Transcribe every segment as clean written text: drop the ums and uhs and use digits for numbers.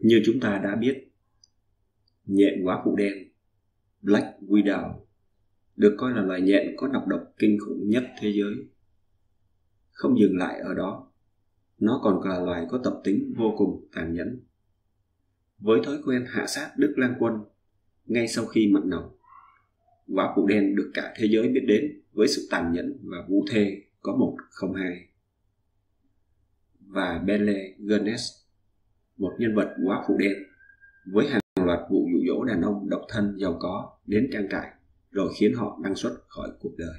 Như chúng ta đã biết, nhện góa phụ đen Black Widow được coi là loài nhện có nọc độc kinh khủng nhất thế giới. Không dừng lại ở đó, nó còn là loài có tập tính vô cùng tàn nhẫn. Với thói quen hạ sát Đức Lang Quân ngay sau khi mặn nồng, góa phụ đen được cả thế giới biết đến với sự tàn nhẫn và vũ thê có một không hai. Và Bentley Gunness, một nhân vật góa phụ đen với hàng loạt vụ dụ dỗ đàn ông độc thân giàu có đến trang trại rồi khiến họ đăng xuất khỏi cuộc đời.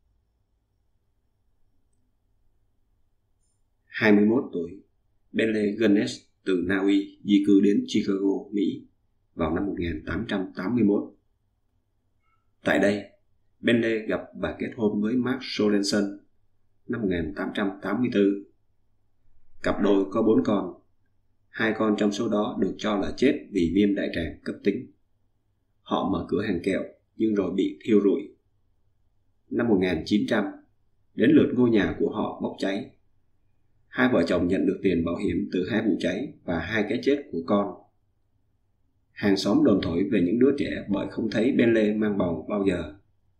21 tuổi, Bentley Gunness từ Na Uy di cư đến Chicago, Mỹ vào năm 1881. Tại đây, Bentley gặp và kết hôn với Mark Sorensen năm 1884. Cặp đôi có 4 con. 2 con trong số đó được cho là chết vì viêm đại tràng cấp tính. Họ mở cửa hàng kẹo nhưng rồi bị thiêu rụi. Năm 1900, đến lượt ngôi nhà của họ bốc cháy. Hai vợ chồng nhận được tiền bảo hiểm từ 2 vụ cháy và 2 cái chết của con. Hàng xóm đồn thổi về những đứa trẻ bởi không thấy Bentley mang bầu bao giờ.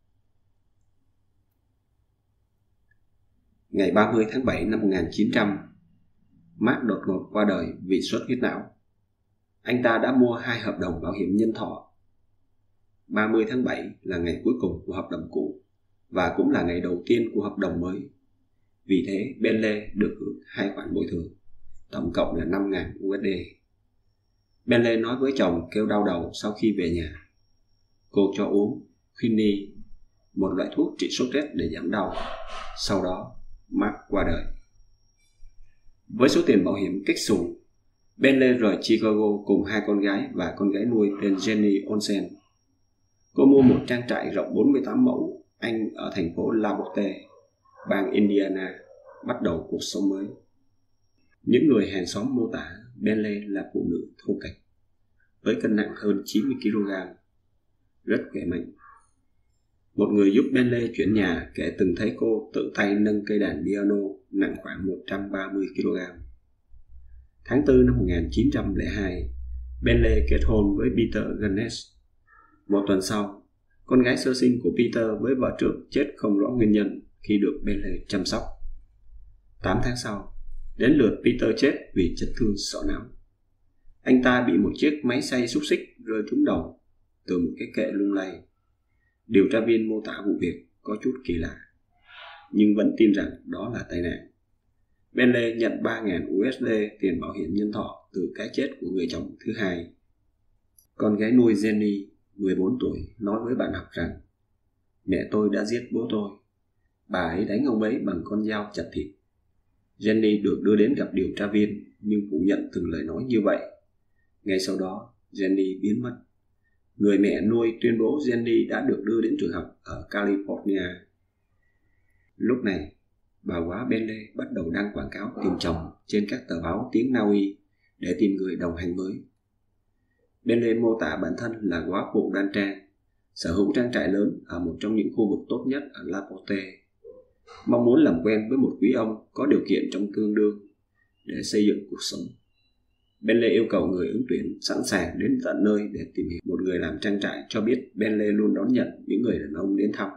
Ngày 30 tháng 7 năm 1900, Mark đột ngột qua đời vì xuất huyết não. Anh ta đã mua 2 hợp đồng bảo hiểm nhân thọ. 30 tháng 7 là ngày cuối cùng của hợp đồng cũ và cũng là ngày đầu tiên của hợp đồng mới. Vì thế, Bentley được hưởng 2 khoản bồi thường, tổng cộng là 5.000 USD. Bentley nói với chồng kêu đau đầu sau khi về nhà. Cô cho uống quinine, một loại thuốc trị sốt rét để giảm đau. Sau đó, Mark qua đời. Với số tiền bảo hiểm kếch xù, Bentley rời Chicago cùng 2 con gái và con gái nuôi tên Jenny Olsen. Cô mua một trang trại rộng 48 mẫu Anh ở thành phố LaPorte, bang Indiana, bắt đầu cuộc sống mới. Những người hàng xóm mô tả Bentley là phụ nữ thô kệch, với cân nặng hơn 90 kg, rất khỏe mạnh. Một người giúp Bentley chuyển nhà kể từng thấy cô tự tay nâng cây đàn piano nặng khoảng 130 kg. Tháng 4 năm 1902, Bentley kết hôn với Peter Gunness. Một tuần sau, con gái sơ sinh của Peter với vợ trước chết không rõ nguyên nhân khi được Bentley chăm sóc. 8 tháng sau, đến lượt Peter chết vì chấn thương sọ não. Anh ta bị một chiếc máy xay xúc xích rơi trúng đầu từ một cái kệ lung lay. Điều tra viên mô tả vụ việc có chút kỳ lạ, nhưng vẫn tin rằng đó là tai nạn. Bentley nhận 3.000 USD tiền bảo hiểm nhân thọ từ cái chết của người chồng thứ hai. Con gái nuôi Jenny, 14 tuổi, nói với bạn học rằng mẹ tôi đã giết bố tôi. Bà ấy đánh ông ấy bằng con dao chặt thịt. Jenny được đưa đến gặp điều tra viên nhưng phủ nhận từng lời nói như vậy. Ngay sau đó, Jenny biến mất. Người mẹ nuôi tuyên bố Jenny đã được đưa đến trường học ở California. Lúc này, bà góa Bentley bắt đầu đăng quảng cáo tìm chồng trên các tờ báo tiếng Na Uy để tìm người đồng hành mới. Bentley mô tả bản thân là góa phụ đoan trang, sở hữu trang trại lớn ở một trong những khu vực tốt nhất ở LaPorte, mong muốn làm quen với một quý ông có điều kiện trong tương đương để xây dựng cuộc sống. Bentley yêu cầu người ứng tuyển sẵn sàng đến tận nơi để tìm hiểu. Một người làm trang trại cho biết Bentley luôn đón nhận những người đàn ông đến thăm.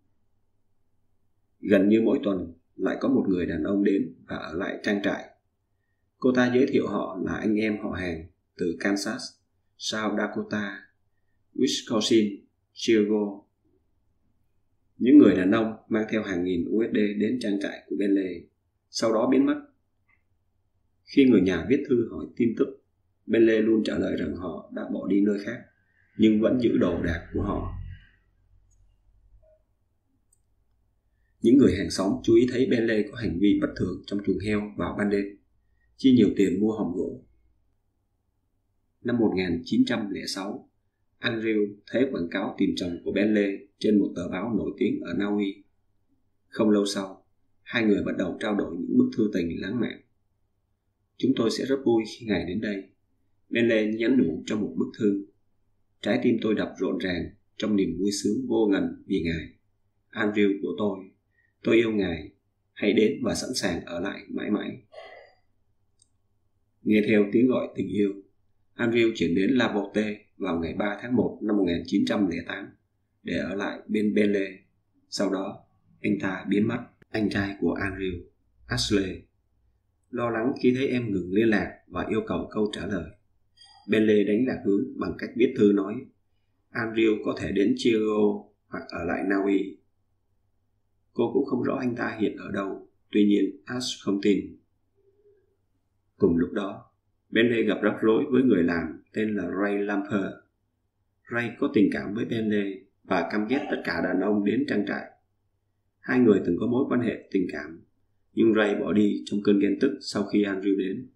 Gần như mỗi tuần lại có một người đàn ông đến và ở lại trang trại. Cô ta giới thiệu họ là anh em họ hàng từ Kansas, South Dakota, Wisconsin, Chicago. Những người đàn ông mang theo hàng nghìn USD đến trang trại của Bentley, sau đó biến mất. Khi người nhà viết thư hỏi tin tức, Bentley luôn trả lời rằng họ đã bỏ đi nơi khác, nhưng vẫn giữ đồ đạc của họ. Những người hàng xóm chú ý thấy Bentley có hành vi bất thường trong chuồng heo vào ban đêm, chi nhiều tiền mua hòm gỗ. Năm 1906, Andrew thấy quảng cáo tìm chồng của Bentley trên một tờ báo nổi tiếng ở Na Uy. Không lâu sau, hai người bắt đầu trao đổi những bức thư tình lãng mạn. Chúng tôi sẽ rất vui khi ngài đến đây, Bentley nhắn nhủ trong một bức thư. Trái tim tôi đập rộn ràng trong niềm vui sướng vô ngần vì ngài. Andrew của tôi yêu ngài, hãy đến và sẵn sàng ở lại mãi mãi. Nghe theo tiếng gọi tình yêu, Andrew chuyển đến La Botte vào ngày 3 tháng 1 năm 1908 để ở lại bên Bentley. Sau đó, anh ta biến mất. Anh trai của Andrew, Ashley, lo lắng khi thấy em ngừng liên lạc và yêu cầu câu trả lời. Bentley đánh lạc hướng bằng cách viết thư nói Andrew có thể đến Chicago hoặc ở lại Na Uy. Cô cũng không rõ anh ta hiện ở đâu, tuy nhiên Ash không tin. Cùng lúc đó, Bentley gặp rắc rối với người làm tên là Ray Lamper. Ray có tình cảm với Bentley và căm ghét tất cả đàn ông đến trang trại. Hai người từng có mối quan hệ tình cảm, nhưng Ray bỏ đi trong cơn ghen tức sau khi Andrew đến.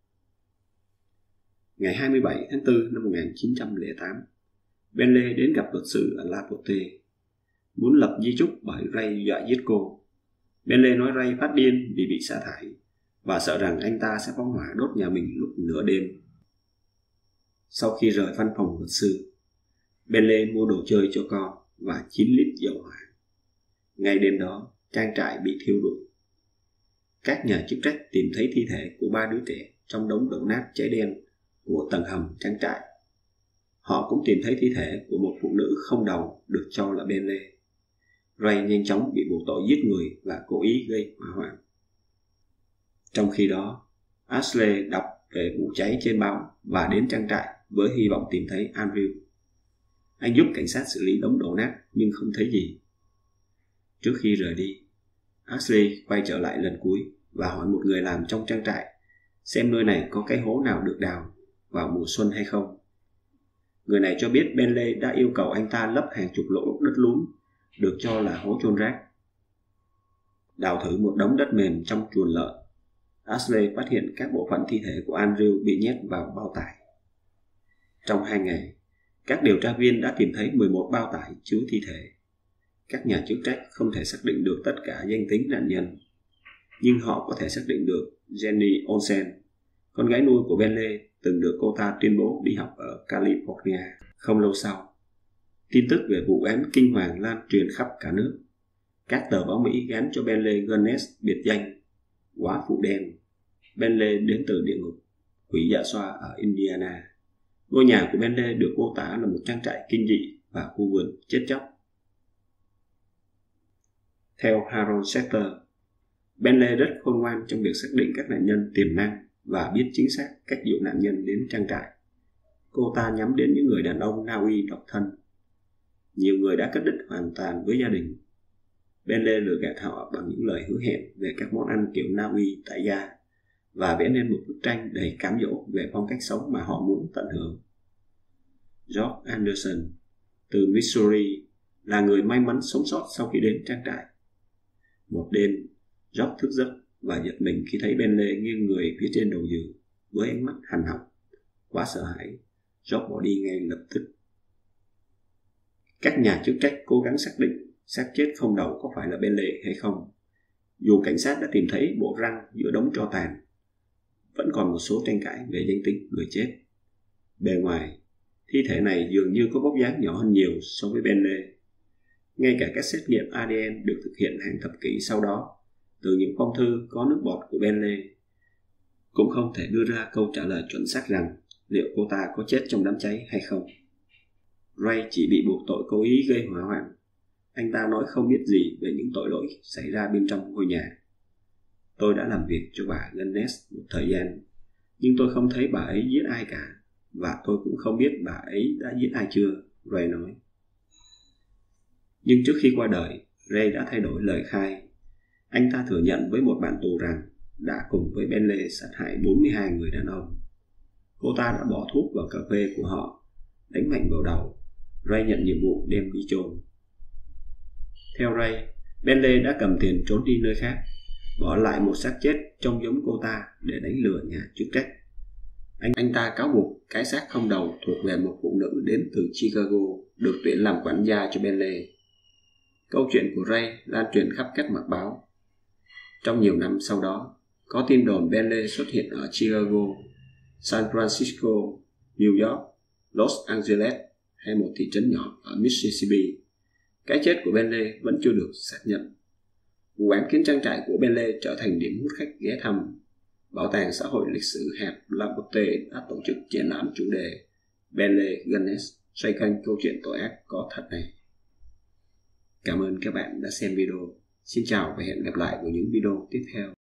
Ngày 27 tháng 4 năm 1908, Bentley đến gặp luật sư ở La Botte, muốn lập di chúc bởi Ray dọa giết cô. Bentley nói Ray phát điên vì bị sa thải và sợ rằng anh ta sẽ phóng hỏa đốt nhà mình lúc nửa đêm. Sau khi rời văn phòng luật sư, Bentley mua đồ chơi cho con và 9 lít dầu hỏa. Ngay đêm đó, trang trại bị thiêu rụi. Các nhà chức trách tìm thấy thi thể của 3 đứa trẻ trong đống đổ nát cháy đen của tầng hầm trang trại. Họ cũng tìm thấy thi thể của một phụ nữ không đầu được cho là Bentley. Ray nhanh chóng bị buộc tội giết người và cố ý gây hỏa hoạn. Trong khi đó, Ashley đọc về vụ cháy trên báo và đến trang trại với hy vọng tìm thấy Andrew. Anh giúp cảnh sát xử lý đống đổ nát nhưng không thấy gì. Trước khi rời đi, Ashley quay trở lại lần cuối và hỏi một người làm trong trang trại xem nơi này có cái hố nào được đào vào mùa xuân hay không. Người này cho biết Bentley đã yêu cầu anh ta lấp hàng chục lỗ đất lún được cho là hố chôn rác. Đào thử một đống đất mềm trong chuồng lợn, Ashley phát hiện các bộ phận thi thể của Andrew bị nhét vào bao tải. Trong 2 ngày, các điều tra viên đã tìm thấy 11 bao tải chứa thi thể. Các nhà chức trách không thể xác định được tất cả danh tính nạn nhân, nhưng họ có thể xác định được Jenny Olsen, con gái nuôi của Bentley, từng được cô ta tuyên bố đi học ở California. Không lâu sau, tin tức về vụ án kinh hoàng lan truyền khắp cả nước. Các tờ báo Mỹ gán cho Bentley Gunness biệt danh Quả phụ đen. Bentley đến từ địa ngục, quỷ dạ xoa ở Indiana. Ngôi nhà của Bentley được mô tả là một trang trại kinh dị và khu vườn chết chóc. Theo Harold Schechter, Bentley rất khôn ngoan trong việc xác định các nạn nhân tiềm năng và biết chính xác cách dụ nạn nhân đến trang trại. Cô ta nhắm đến những người đàn ông Na Uy độc thân. Nhiều người đã cắt đứt hoàn toàn với gia đình. Bentley lừa gạt họ bằng những lời hứa hẹn về các món ăn kiểu Na Uy tại gia và vẽ nên một bức tranh đầy cám dỗ về phong cách sống mà họ muốn tận hưởng. George Anderson từ Missouri là người may mắn sống sót sau khi đến trang trại. Một đêm, George thức giấc và giật mình khi thấy Bentley nghiêng người phía trên đầu giường với ánh mắt hành học. Quá sợ hãi, George bỏ đi ngay lập tức. Các nhà chức trách cố gắng xác định xác chết không đầu có phải là Bentley hay không. Dù cảnh sát đã tìm thấy bộ răng giữa đống tro tàn, vẫn còn một số tranh cãi về danh tính người chết. Bề ngoài, thi thể này dường như có vóc dáng nhỏ hơn nhiều so với Bentley. Ngay cả các xét nghiệm ADN được thực hiện hàng thập kỷ sau đó, từ những phong thư có nước bọt của Bentley, cũng không thể đưa ra câu trả lời chuẩn xác rằng liệu cô ta có chết trong đám cháy hay không. Ray chỉ bị buộc tội cố ý gây hỏa hoạn. Anh ta nói không biết gì về những tội lỗi xảy ra bên trong ngôi nhà. Tôi đã làm việc cho bà Gunness một thời gian, nhưng tôi không thấy bà ấy giết ai cả, và tôi cũng không biết bà ấy đã giết ai chưa, Ray nói. Nhưng trước khi qua đời, Ray đã thay đổi lời khai. Anh ta thừa nhận với một bạn tù rằng đã cùng với Bentley sát hại 42 người đàn ông. Cô ta đã bỏ thuốc vào cà phê của họ, đánh mạnh vào đầu. Ray nhận nhiệm vụ đem đi chôn. Theo Ray, Bentley đã cầm tiền trốn đi nơi khác, bỏ lại một xác chết trông giống cô ta để đánh lừa nhà chức trách. Anh ta cáo buộc cái xác không đầu thuộc về một phụ nữ đến từ Chicago, được tuyển làm quản gia cho Bentley. Câu chuyện của Ray lan truyền khắp các mặt báo. Trong nhiều năm sau đó, có tin đồn Bentley xuất hiện ở Chicago, San Francisco, New York, Los Angeles hay một thị trấn nhỏ ở Mississippi. Cái chết của Bentley vẫn chưa được xác nhận. Vụ án khiến trang trại của Bentley trở thành điểm hút khách ghé thăm. Bảo tàng xã hội lịch sử hạt Lapote đã tổ chức triển lãm chủ đề Belle Ganes, xoay quanh câu chuyện tội ác có thật này. Cảm ơn các bạn đã xem video. Xin chào và hẹn gặp lại ở những video tiếp theo.